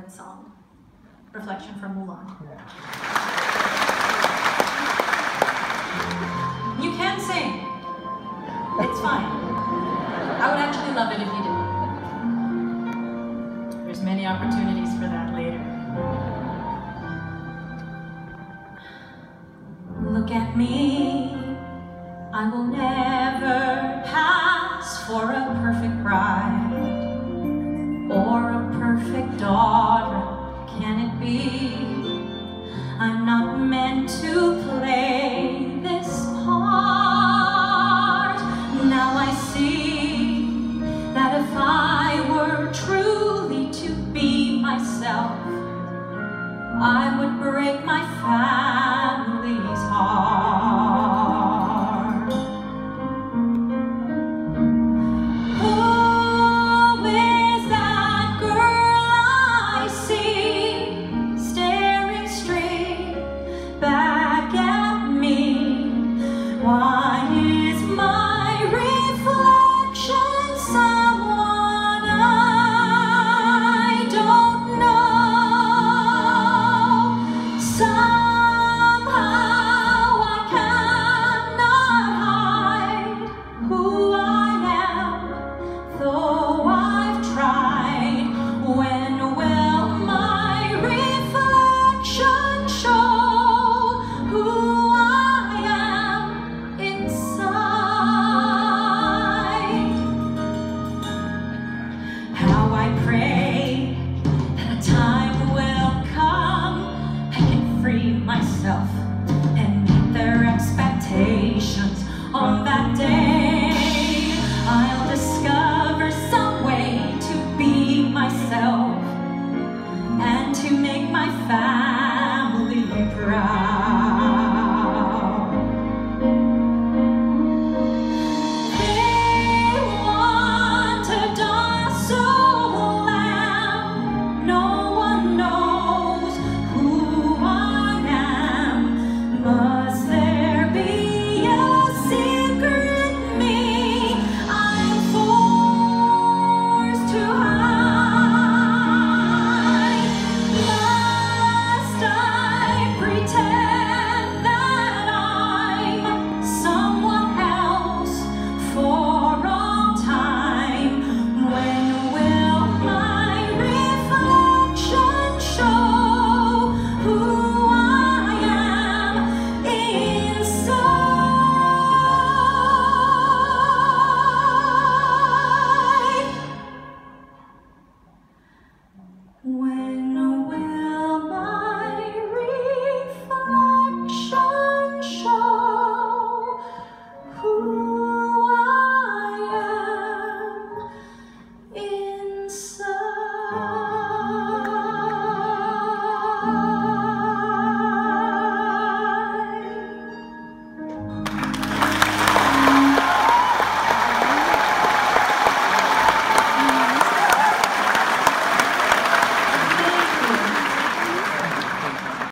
favorite song, Reflection from Mulan. Yeah. You can sing. It's fine. I would actually love it if you did. There's many opportunities for that later. Look at me. I will never pass for a perfect bride or a perfect daughter. Can it be? I'm not meant to play this part. Now I see that if I were truly to be myself, I would break my fast.